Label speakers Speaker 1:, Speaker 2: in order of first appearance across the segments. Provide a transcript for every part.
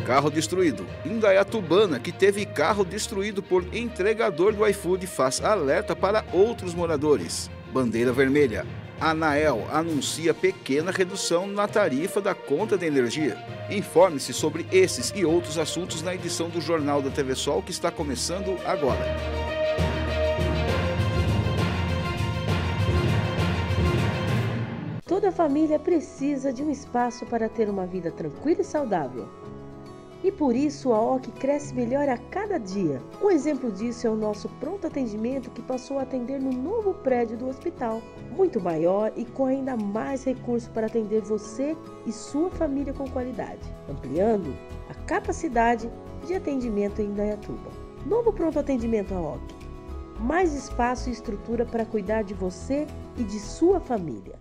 Speaker 1: Carro destruído. Indaiatubana, que teve carro destruído por entregador do iFood, faz alerta para outros moradores. Bandeira vermelha. Anael anuncia pequena redução na tarifa da conta de energia. Informe-se sobre esses e outros assuntos na edição do Jornal da TV Sol, que está começando agora.
Speaker 2: Toda família precisa de um espaço para ter uma vida tranquila e saudável. E por isso a OC cresce melhor a cada dia. Um exemplo disso é o nosso pronto atendimento, que passou a atender no novo prédio do hospital, muito maior e com ainda mais recursos para atender você e sua família com qualidade, ampliando a capacidade de atendimento em Indaiatuba. Novo pronto atendimento à OC. Mais espaço e estrutura para cuidar de você e de sua família.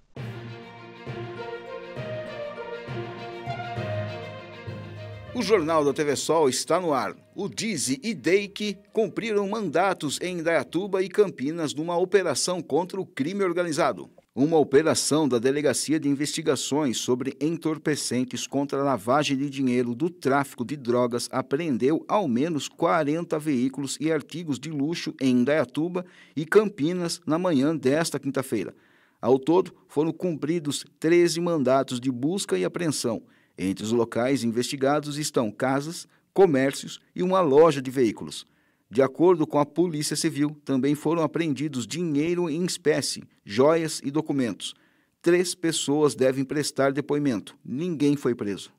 Speaker 1: O Jornal da TV Sol está no ar. O DISI e DEIC cumpriram mandatos em Indaiatuba e Campinas numa operação contra o crime organizado. Uma operação da Delegacia de Investigações sobre Entorpecentes contra a Lavagem de Dinheiro do Tráfico de Drogas apreendeu ao menos 40 veículos e artigos de luxo em Indaiatuba e Campinas na manhã desta quinta-feira. Ao todo, foram cumpridos 13 mandatos de busca e apreensão. Entre os locais investigados estão casas, comércios e uma loja de veículos. De acordo com a Polícia Civil, também foram apreendidos dinheiro em espécie, joias e documentos. 3 pessoas devem prestar depoimento. Ninguém foi preso.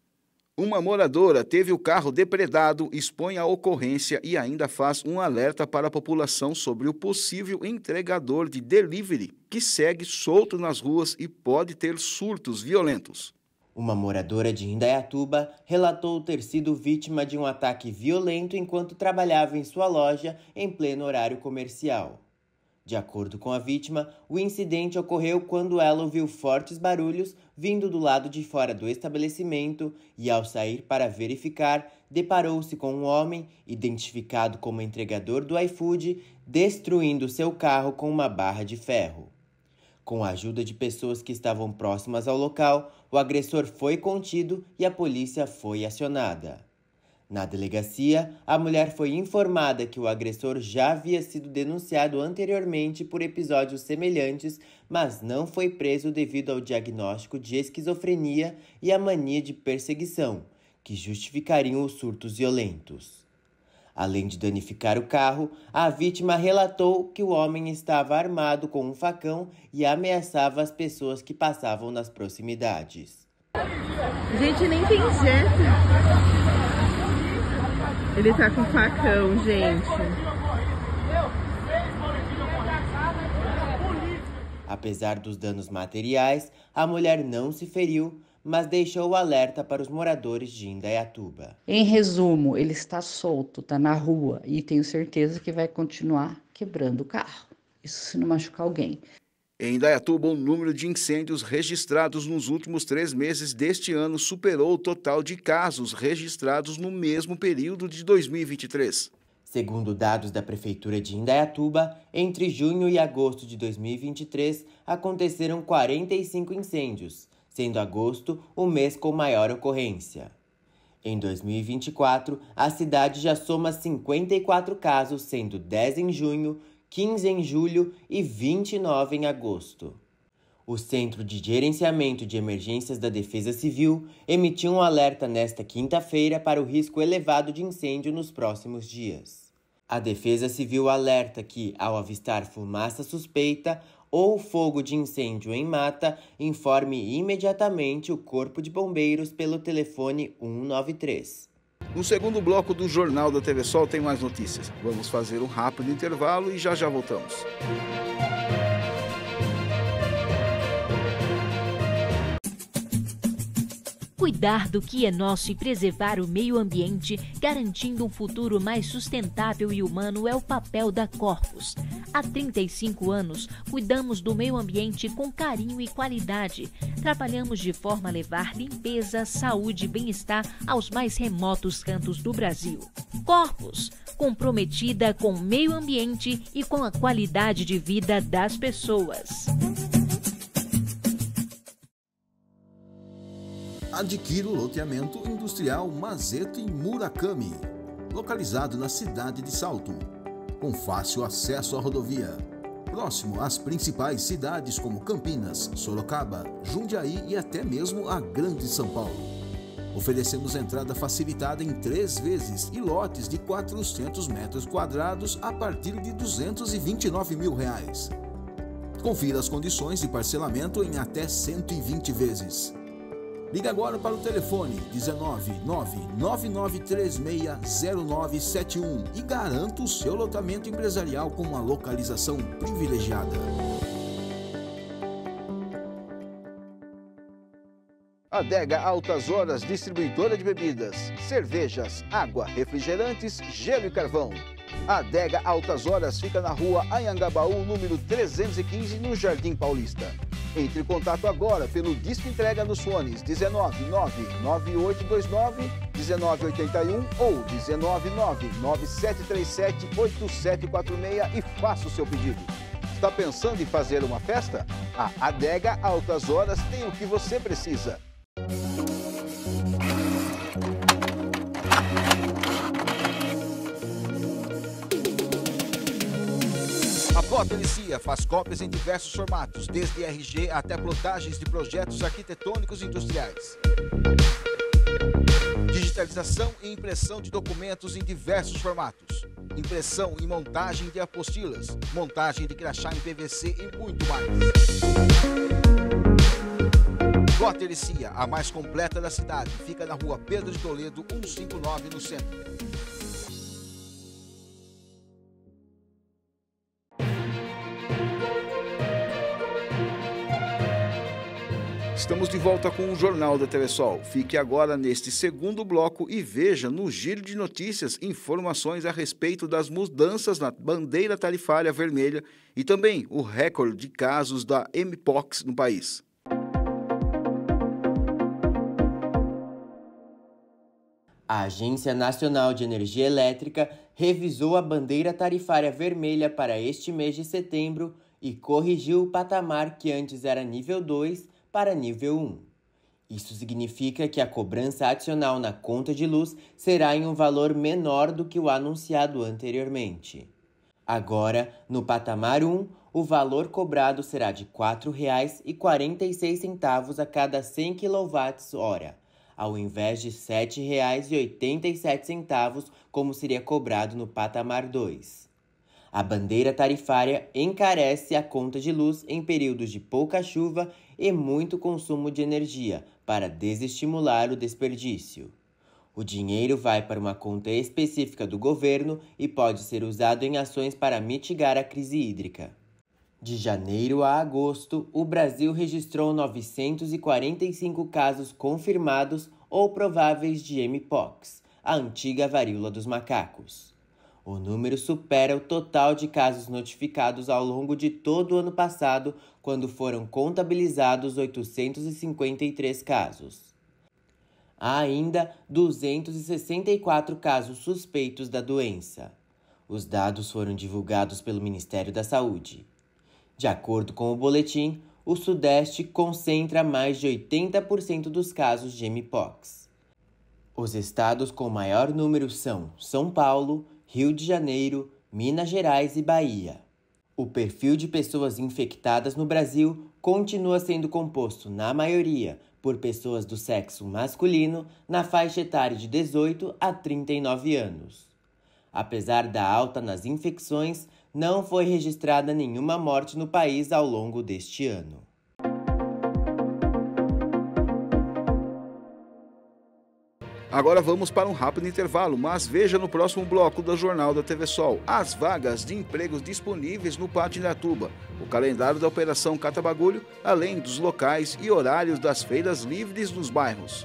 Speaker 1: Uma moradora teve o carro depredado, expõe a ocorrência e ainda faz um alerta para a população sobre o possível entregador de delivery que segue solto nas ruas e pode ter surtos violentos.
Speaker 3: Uma moradora de Indaiatuba relatou ter sido vítima de um ataque violento enquanto trabalhava em sua loja em pleno horário comercial. De acordo com a vítima, o incidente ocorreu quando ela ouviu fortes barulhos vindo do lado de fora do estabelecimento e, ao sair para verificar, deparou-se com um homem, identificado como entregador do iFood, destruindo seu carro com uma barra de ferro. Com a ajuda de pessoas que estavam próximas ao local, o agressor foi contido e a polícia foi acionada. Na delegacia, a mulher foi informada que o agressor já havia sido denunciado anteriormente por episódios semelhantes, mas não foi preso devido ao diagnóstico de esquizofrenia e a mania de perseguição, que justificariam os surtos violentos. Além de danificar o carro, a vítima relatou que o homem estava armado com um facão e ameaçava as pessoas que passavam nas proximidades.
Speaker 4: Gente, nem tem jeito. Ele tá com facão, gente.
Speaker 3: Apesar dos danos materiais, a mulher não se feriu, mas deixou o alerta para os moradores de Indaiatuba.
Speaker 5: Em resumo, ele está solto, está na rua e tenho certeza que vai continuar quebrando o carro. Isso se não machucar alguém.
Speaker 1: Em Indaiatuba, o número de incêndios registrados nos últimos 3 meses deste ano superou o total de casos registrados no mesmo período de 2023.
Speaker 3: Segundo dados da Prefeitura de Indaiatuba, entre junho e agosto de 2023, aconteceram 45 incêndios, sendo agosto o mês com maior ocorrência. Em 2024, a cidade já soma 54 casos, sendo 10 em junho, 15 em julho e 29 em agosto. O Centro de Gerenciamento de Emergências da Defesa Civil emitiu um alerta nesta quinta-feira para o risco elevado de incêndio nos próximos dias. A Defesa Civil alerta que, ao avistar fumaça suspeita ou fogo de incêndio em mata, informe imediatamente o Corpo de Bombeiros pelo telefone 193.
Speaker 1: No segundo bloco do Jornal da TV Sol tem mais notícias. Vamos fazer um rápido intervalo e já voltamos.
Speaker 6: Cuidar do que é nosso e preservar o meio ambiente, garantindo um futuro mais sustentável e humano, é o papel da Corpus. Há 35 anos, cuidamos do meio ambiente com carinho e qualidade. Trabalhamos de forma a levar limpeza, saúde e bem-estar aos mais remotos cantos do Brasil. Corpus, comprometida com o meio ambiente e com a qualidade de vida das pessoas.
Speaker 7: Adquira o loteamento industrial Mazeto em Murakami, localizado na cidade de Salto, com fácil acesso à rodovia, próximo às principais cidades como Campinas, Sorocaba, Jundiaí e até mesmo a Grande São Paulo. Oferecemos entrada facilitada em 3 vezes e lotes de 400 metros quadrados a partir de R$ 229 mil. Confira as condições de parcelamento em até 120 vezes. Ligue agora para o telefone 19999360971 e garanta o seu loteamento empresarial com uma localização privilegiada.
Speaker 1: Adega Altas Horas, distribuidora de bebidas, cervejas, água, refrigerantes, gelo e carvão. A Adega Altas Horas fica na rua Anhangabaú, número 315, no Jardim Paulista. Entre em contato agora pelo Disque Entrega nos fones 19998291981 ou 19997378746 e faça o seu pedido. Está pensando em fazer uma festa? A Adega Altas Horas tem o que você precisa. A Plot Elicia faz cópias em diversos formatos, desde RG até plotagens de projetos arquitetônicos e industriais. Digitalização e impressão de documentos em diversos formatos. Impressão e montagem de apostilas, montagem de crachá em PVC e muito mais. Plot Elicia, a mais completa da cidade, fica na rua Pedro de Toledo, 159, no centro. Estamos de volta com o Jornal da TV Sol. Fique agora neste segundo bloco e veja no Giro de Notícias informações a respeito das mudanças na bandeira tarifária vermelha e também o recorde de casos da Mpox no país.
Speaker 3: A Agência Nacional de Energia Elétrica revisou a bandeira tarifária vermelha para este mês de setembro e corrigiu o patamar que antes era nível 2 para nível 1. Isso significa que a cobrança adicional na conta de luz será em um valor menor do que o anunciado anteriormente. Agora, no patamar 1, o valor cobrado será de R$ 4,46 a cada 100 kWh, ao invés de R$ 7,87, como seria cobrado no patamar 2. A bandeira tarifária encarece a conta de luz em períodos de pouca chuva e muito consumo de energia, para desestimular o desperdício. O dinheiro vai para uma conta específica do governo e pode ser usado em ações para mitigar a crise hídrica. De janeiro a agosto, o Brasil registrou 945 casos confirmados ou prováveis de Mpox, a antiga varíola dos macacos. O número supera o total de casos notificados ao longo de todo o ano passado, quando foram contabilizados 853 casos. Há ainda 264 casos suspeitos da doença. Os dados foram divulgados pelo Ministério da Saúde. De acordo com o boletim, o Sudeste concentra mais de 80% dos casos de Mpox. Os estados com maior número são São Paulo, Rio de Janeiro, Minas Gerais e Bahia. O perfil de pessoas infectadas no Brasil continua sendo composto, na maioria, por pessoas do sexo masculino na faixa etária de 18 a 39 anos. Apesar da alta nas infecções, não foi registrada nenhuma morte no país ao longo deste ano.
Speaker 1: Agora vamos para um rápido intervalo, mas veja no próximo bloco do Jornal da TV Sol as vagas de empregos disponíveis no Pátio Indaiatuba, o calendário da Operação Cata Bagulho, além dos locais e horários das feiras livres nos bairros.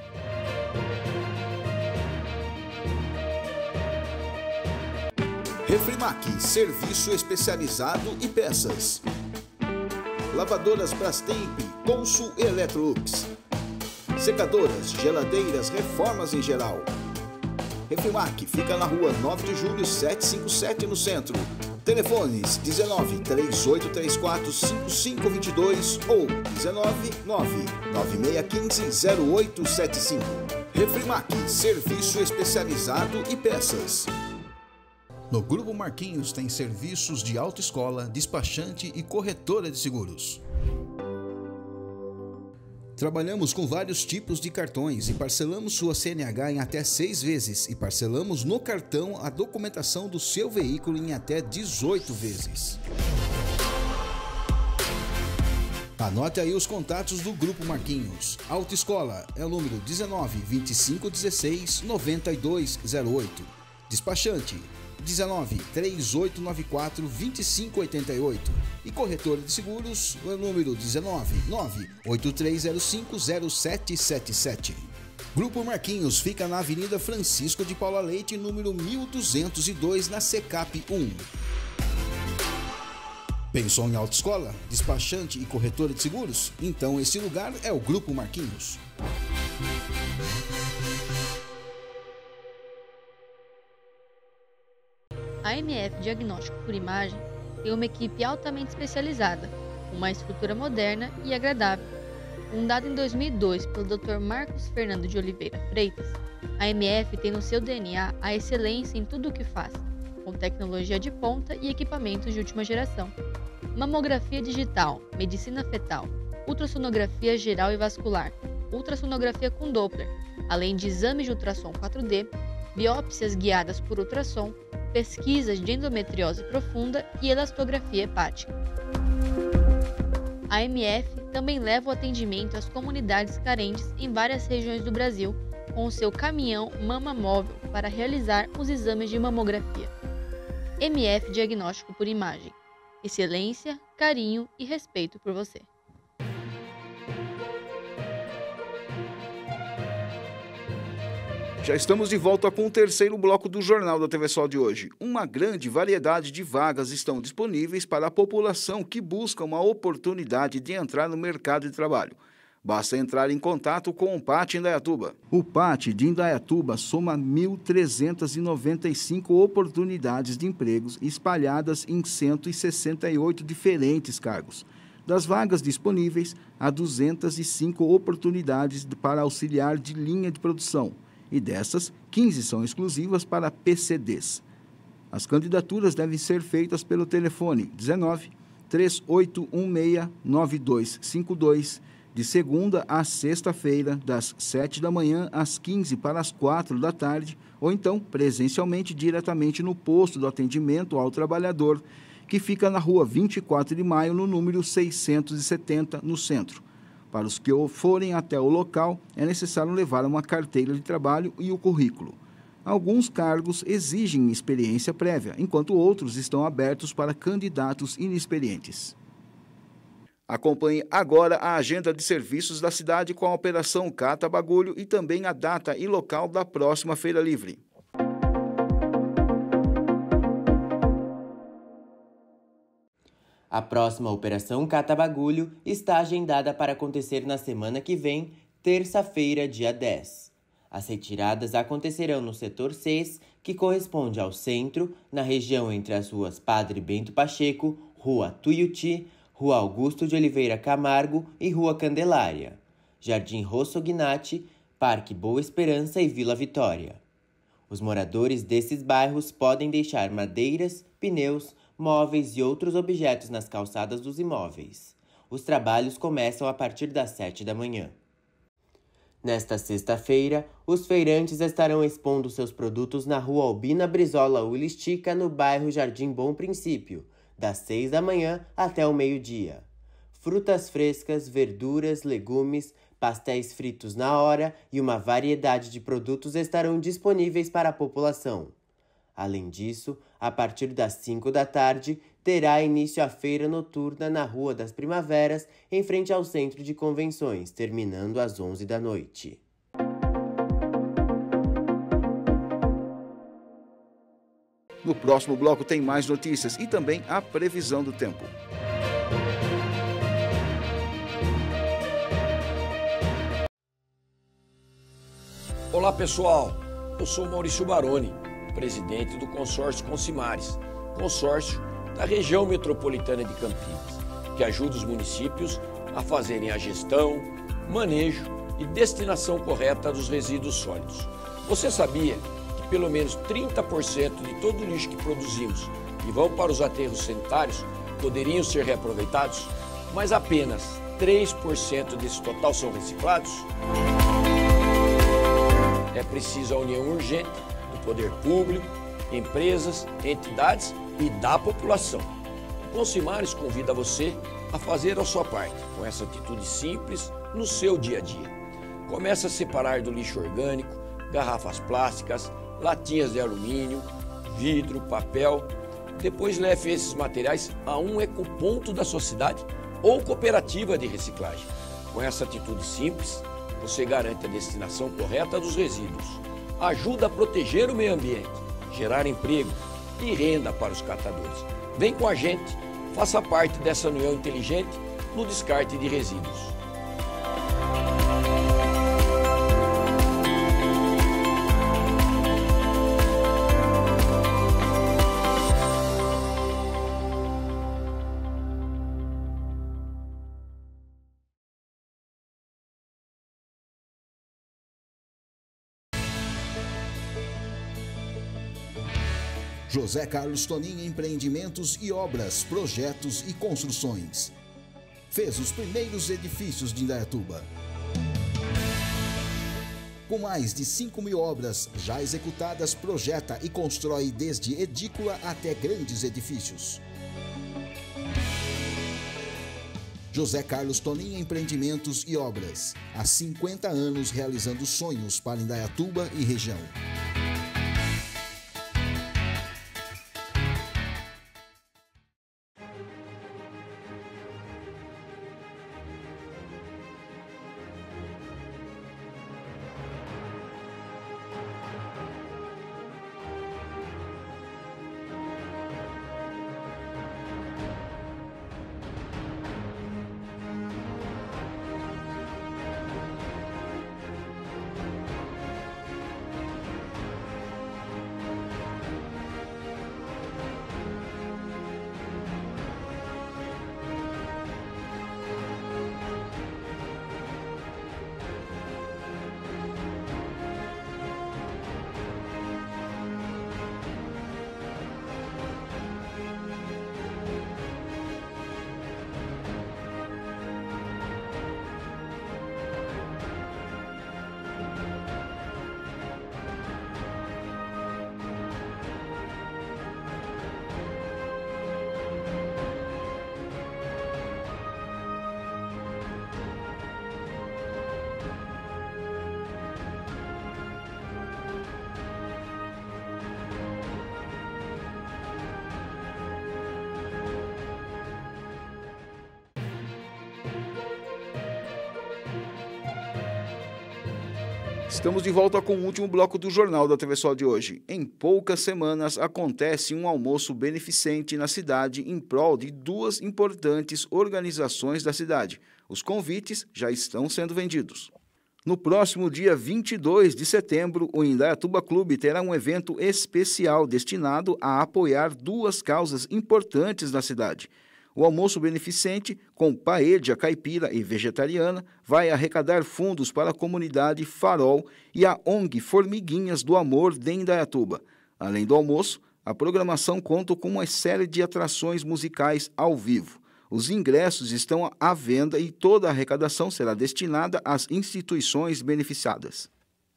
Speaker 7: Refrimac, serviço especializado e peças. Lavadoras Brastemp, Consul e Electrolux. Secadoras, geladeiras, reformas em geral. Refrimac fica na rua 9 de julho 757 no centro.
Speaker 1: Telefones 19 3834 5522 ou 19 99615 0875. Refrimac, serviço especializado e peças. No Grupo Marquinhos tem serviços de autoescola, despachante e corretora de seguros. Trabalhamos com vários tipos de cartões e parcelamos sua CNH em até 6 vezes e parcelamos no cartão a documentação do seu veículo em até 18 vezes. Anote aí os contatos do Grupo Marquinhos. Autoescola é o número 19 2516 9208. Despachante 19 3894 2588 e corretora de seguros é o número 19 98305 0777. Grupo Marquinhos fica na Avenida Francisco de Paula Leite, número 1202, na Secap 1. Pensou em autoescola, despachante e corretora de seguros? Então esse lugar é o Grupo Marquinhos.
Speaker 8: A MF Diagnóstico por Imagem tem uma equipe altamente especializada, com uma estrutura moderna e agradável. Fundada em 2002 pelo Dr. Marcos Fernando de Oliveira Freitas, a MF tem no seu DNA a excelência em tudo o que faz, com tecnologia de ponta e equipamentos de última geração. Mamografia digital, medicina fetal, ultrassonografia geral e vascular, ultrassonografia com Doppler, além de exames de ultrassom 4D, biópsias guiadas por ultrassom, pesquisas de endometriose profunda e elastografia hepática. A MF também leva o atendimento às comunidades carentes em várias regiões do Brasil, com o seu caminhão Mama Móvel para realizar os exames de mamografia. MF Diagnóstico por Imagem. Excelência, carinho e respeito por você.
Speaker 1: Já estamos de volta com o terceiro bloco do Jornal da TV Sol de hoje. Uma grande variedade de vagas estão disponíveis para a população que busca uma oportunidade de entrar no mercado de trabalho. Basta entrar em contato com o PAT Indaiatuba. O PAT de Indaiatuba soma 1.395 oportunidades de empregos espalhadas em 168 diferentes cargos. Das vagas disponíveis, há 205 oportunidades para auxiliar de linha de produção. E dessas, 15 são exclusivas para PCDs. As candidaturas devem ser feitas pelo telefone 19 3816 9252, de segunda a sexta-feira, das 7 da manhã às 15 para as 4 da tarde, ou então presencialmente diretamente no posto do atendimento ao trabalhador, que fica na rua 24 de maio, no número 670, no centro. Para os que forem até o local, é necessário levar uma carteira de trabalho e o currículo. Alguns cargos exigem experiência prévia, enquanto outros estão abertos para candidatos inexperientes. Acompanhe agora a agenda de serviços da cidade com a Operação Cata Bagulho e também a data e local da próxima Feira Livre.
Speaker 3: A próxima Operação Cata Bagulho está agendada para acontecer na semana que vem, terça-feira, dia 10. As retiradas acontecerão no setor 6, que corresponde ao centro, na região entre as ruas Padre Bento Pacheco, Rua Tuiuti, Rua Augusto de Oliveira Camargo e Rua Candelária, Jardim Rossognati, Parque Boa Esperança e Vila Vitória. Os moradores desses bairros podem deixar madeiras, pneus, móveis e outros objetos nas calçadas dos imóveis. Os trabalhos começam a partir das 7 da manhã. Nesta sexta-feira, os feirantes estarão expondo seus produtos na Rua Albina Brizola Ulistica, no bairro Jardim Bom Princípio, das 6 da manhã até o meio-dia. Frutas frescas, verduras, legumes, pastéis fritos na hora e uma variedade de produtos estarão disponíveis para a população. Além disso, a partir das 5 da tarde, terá início a feira noturna na Rua das Primaveras, em frente ao Centro de Convenções, terminando às 11 da noite.
Speaker 1: No próximo bloco tem mais notícias e também a previsão do tempo.
Speaker 9: Olá pessoal, eu sou Maurício Baroni, presidente do consórcio Consimares, consórcio da região metropolitana de Campinas, que ajuda os municípios a fazerem a gestão, manejo e destinação correta dos resíduos sólidos. Você sabia que pelo menos 30% de todo o lixo que produzimos e vão para os aterros sanitários poderiam ser reaproveitados, mas apenas 3% desse total são reciclados? É preciso a união urgente do poder público, empresas, entidades e da população. O Consimares convida você a fazer a sua parte, com essa atitude simples no seu dia a dia. Comece a separar do lixo orgânico, garrafas plásticas, latinhas de alumínio, vidro, papel. Depois leve esses materiais a um ecoponto da sua cidade ou cooperativa de reciclagem. Com essa atitude simples, você garante a destinação correta dos resíduos, ajuda a proteger o meio ambiente, gerar emprego e renda para os catadores. Vem com a gente, faça parte dessa união inteligente no descarte de resíduos.
Speaker 7: José Carlos Tonin Empreendimentos e Obras, Projetos e Construções. Fez os primeiros edifícios de Indaiatuba. Com mais de 5.000 obras já executadas, projeta e constrói desde edícula até grandes edifícios. José Carlos Tonin Empreendimentos e Obras. Há 50 anos realizando sonhos para Indaiatuba e região.
Speaker 1: Estamos de volta com o último bloco do Jornal da TV Sol de hoje. Em poucas semanas acontece um almoço beneficente na cidade em prol de duas importantes organizações da cidade. Os convites já estão sendo vendidos. No próximo dia 22 de setembro, o Indaiatuba Clube terá um evento especial destinado a apoiar duas causas importantes na cidade. O almoço beneficente, com paella caipira e vegetariana, vai arrecadar fundos para a comunidade Farol e a ONG Formiguinhas do Amor de Indaiatuba. Além do almoço, a programação conta com uma série de atrações musicais ao vivo. Os ingressos estão à venda e toda a arrecadação será destinada às instituições beneficiadas.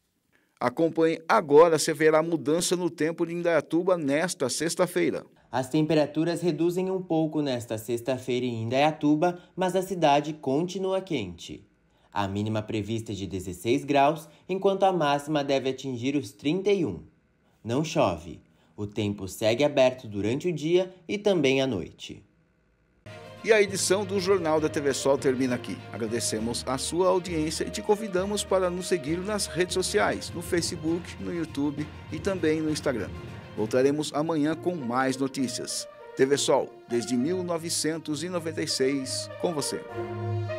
Speaker 1: Acompanhe agora se haverá mudança no tempo de Indaiatuba nesta sexta-feira.
Speaker 3: As temperaturas reduzem um pouco nesta sexta-feira em Indaiatuba, mas a cidade continua quente. A mínima prevista é de 16 graus, enquanto a máxima deve atingir os 31. Não chove. O tempo segue aberto durante o dia e também à noite.
Speaker 1: E a edição do Jornal da TV Sol termina aqui. Agradecemos a sua audiência e te convidamos para nos seguir nas redes sociais, no Facebook, no YouTube e também no Instagram. Voltaremos amanhã com mais notícias. TV Sol, desde 1996, com você.